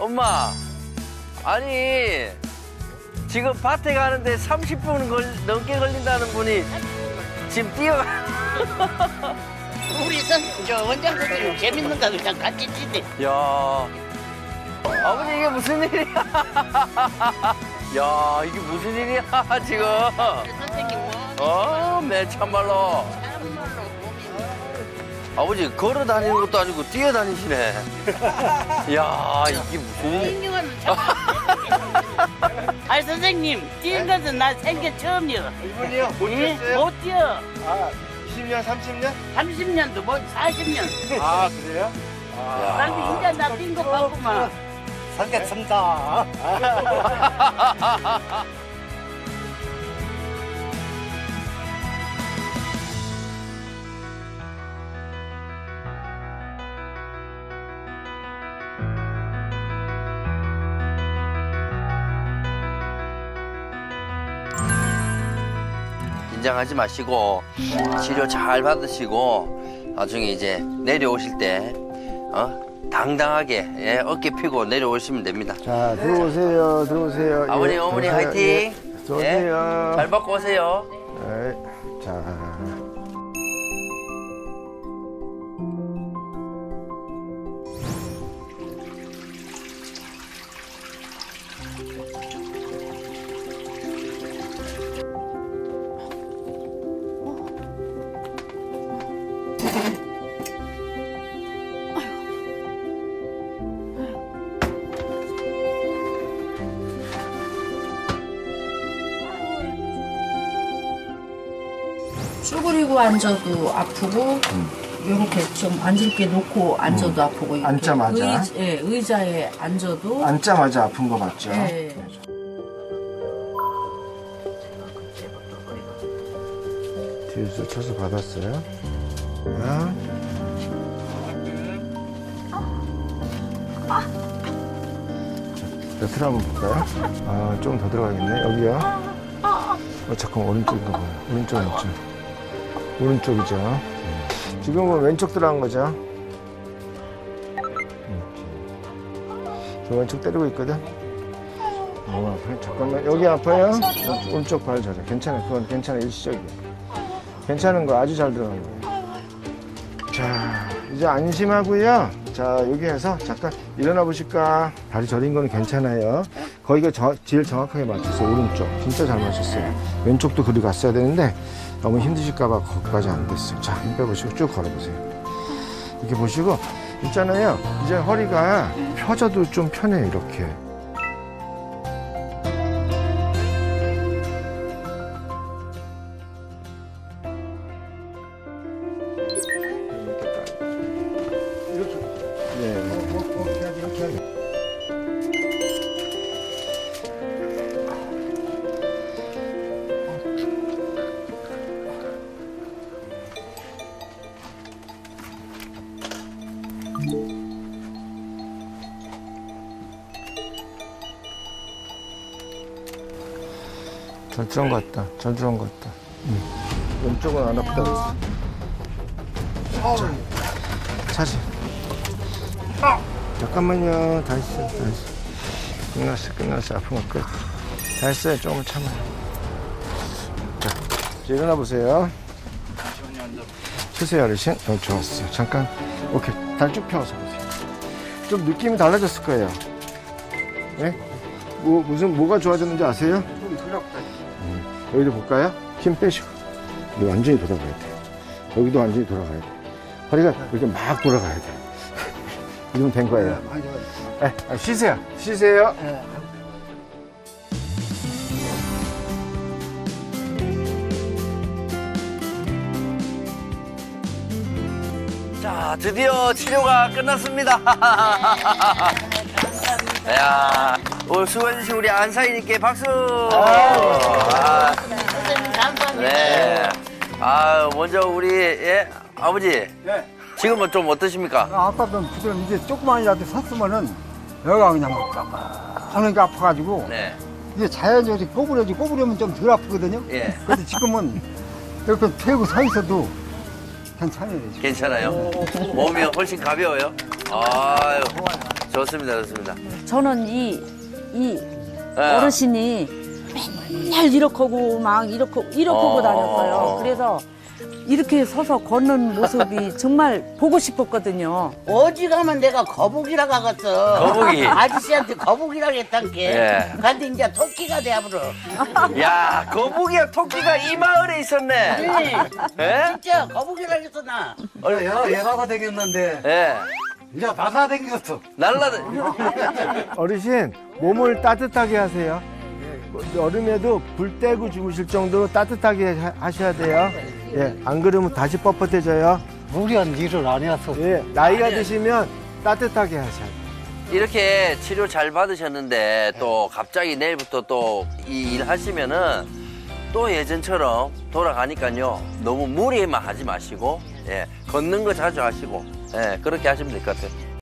엄마, 아니 지금 밭에 가는데 30분 넘게 걸린다는 분이 지금 뛰어가. 우리 저 원장님들 재밌는 거 그냥 같이 뛰대. 야, 아버지 이게 무슨 일이야? 야, 이게 무슨 일이야 지금? 선생님 뭐? 네 참말로. 아버지 걸어 다니는 것도 아니고 뛰어 다니시네. 야, 이게 무슨 일? 아 선생님 뛰는 것은 나 생겨 처음이야. 이분이요? 못 뛰었어요? 못 뛰어. 아, 20년, 30년? 30년도 못 40년. 아, 그래요? 난 이제 나 뛴 거 봤구만. 살겠습니다. 긴장하지 마시고 치료 잘 받으시고 나중에 이제 내려오실 때 당당하게 어깨 펴고 내려오시면 됩니다. 자, 들어오세요, 들어오세요. 아버님, 예, 어머니 들어오세요. 화이팅! 예, 들어오세요. 잘 받고 오세요. 네, 자. 쭈그리고 앉아도 아프고 이렇게 좀 앉을게 놓고 앉아도 아프고 이렇게 앉자마자? 의자에 앉아도 앉자마자 아픈 거 맞죠? 네. 뒤에서 쳐서 받았어요. 몇을 한번 볼까요? 아, 조금 더 들어가겠네. 여기요. 잠깐 오른쪽인가 봐요. 왼쪽. 오른쪽이죠. 지금은 왼쪽 들어간 거죠. 저 왼쪽 때리고 있거든. 너무 아파요. 잠깐만. 여기 아파요? 오른쪽 발 저래. 괜찮아. 그건 괜찮아. 일시적이야. 괜찮은 거 아주 잘 들어간 거예요. 자, 이제 안심하고요. 자, 여기에서 잠깐 일어나 보실까? 다리 저린 거는 괜찮아요. 거기가 제일 정확하게 맞췄어요. 오른쪽. 진짜 잘 맞췄어요. 왼쪽도 그리 갔어야 되는데 너무 힘드실까 봐 거기까지 안 됐어요. 자, 힘 빼보시고 쭉 걸어보세요. 이렇게 보시고 있잖아요. 이제 허리가 펴져도 좀 편해요. 이렇게. 잘 들어간 것 같다. 잘 들어간 것 같다. 왼쪽은 안 아프다고 했어. 자, 차지. 잠깐만요. 다 했어요. 다 했어. 끝났어. 아픈 거 끝. 다 했어요. 조금만 참아요. 자, 이제 일어나 보세요. 쉬세요, 어르신. 좋았어요. 잠깐. 오케이. 다리 쭉 펴서 보세요. 좀 느낌이 달라졌을 거예요. 네? 뭐가 좋아졌는지 아세요? 여기도 볼까요? 힘 빼시고. 여기 완전히 돌아가야 돼. 여기도 완전히 돌아가야 돼. 허리가 이렇게 막 돌아가야 돼. 이러면 된 거예요. 쉬세요. 쉬세요. 자, 드디어 치료가 끝났습니다. 야, 오늘 수고해주신 우리 안사인님께 박수. 선생님 감사합니다. 네. 먼저 우리 아버지. 네. 지금은 좀 어떠십니까? 아까도 지금 이제 조그만이라도 섰으면은 여기가 그냥 하는 게 아파가지고 네. 이게 자연적으로 꼬부려면 좀 덜 아프거든요. 예. 근데 지금은 이렇게 펴고 서 있어도 괜찮아요. 지금. 괜찮아요? 몸이 훨씬 가벼워요? 아유, 좋습니다, 좋습니다. 저는 이 예. 어르신이 맨날 이렇게 하고 막 이렇게 하고 다녔어요. 그래서 이렇게 서서 걷는 모습이 정말 보고 싶었거든요. 어디 가면 내가 거북이라 가겠어. 거북이. 아저씨한테 거북이라 했단게. 예. 근데 이제 토끼가 돼버려. 야, 거북이야, 토끼가 이 마을에 있었네. 네. 예? 진짜 거북이라 했어 나. 얘가 되겠는데 예. 이제 다 생겼어. 날라다. 어르신 몸을 따뜻하게 하세요. 여름에도 불 떼고 주무실 정도로 따뜻하게 하셔야 돼요. 예, 안 그러면 다시 뻣뻣해져요. 무리한 일을 안 해왔어. 예, 나이가 드시면 따뜻하게 하셔야 돼요. 이렇게 치료 잘 받으셨는데 또 갑자기 내일부터 또 이 일 하시면은 또 예전처럼 돌아가니까요. 너무 무리만 하지 마시고 예, 걷는 거 자주 하시고 예, 그렇게 하시면 될 것 같아요.